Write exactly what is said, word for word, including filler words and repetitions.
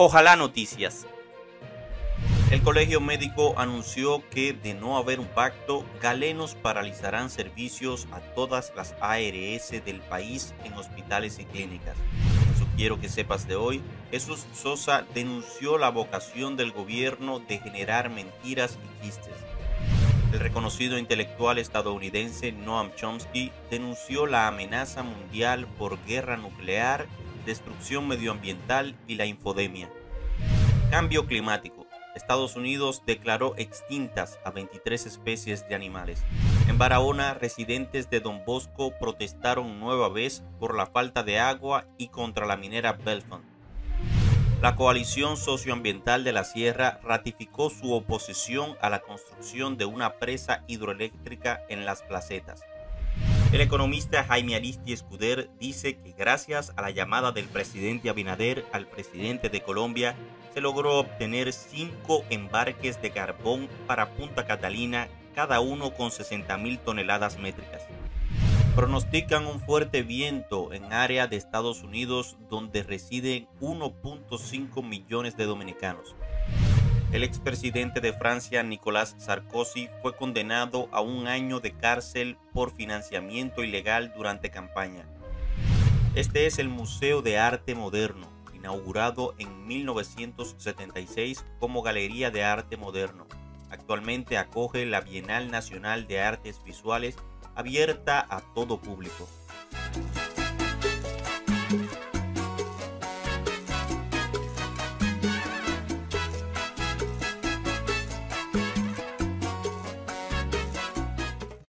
Ojalá Noticias. El Colegio Médico anunció que, de no haber un pacto, galenos paralizarán servicios a todas las A R S del país en hospitales y clínicas. Eso quiero que sepas de hoy. Jesús Sosa denunció la vocación del gobierno de generar mentiras y chistes. El reconocido intelectual estadounidense Noam Chomsky denunció la amenaza mundial por guerra nuclear, destrucción medioambiental y la infodemia. Cambio climático. Estados Unidos declaró extintas a veintitrés especies de animales. En Barahona, residentes de Don Bosco protestaron nueva vez por la falta de agua y contra la minera Belfont. La Coalición Socioambiental de la Sierra ratificó su oposición a la construcción de una presa hidroeléctrica en Las Placetas. El economista Jaime Aristi Escuder dice que gracias a la llamada del presidente Abinader al presidente de Colombia, se logró obtener cinco embarques de carbón para Punta Catalina, cada uno con sesenta mil toneladas métricas. Pronostican un fuerte viento en área de Estados Unidos donde residen uno punto cinco millones de dominicanos. El expresidente de Francia, Nicolas Sarkozy, fue condenado a un año de cárcel por financiamiento ilegal durante campaña. Este es el Museo de Arte Moderno, inaugurado en mil novecientos setenta y seis como Galería de Arte Moderno. Actualmente acoge la Bienal Nacional de Artes Visuales, abierta a todo público.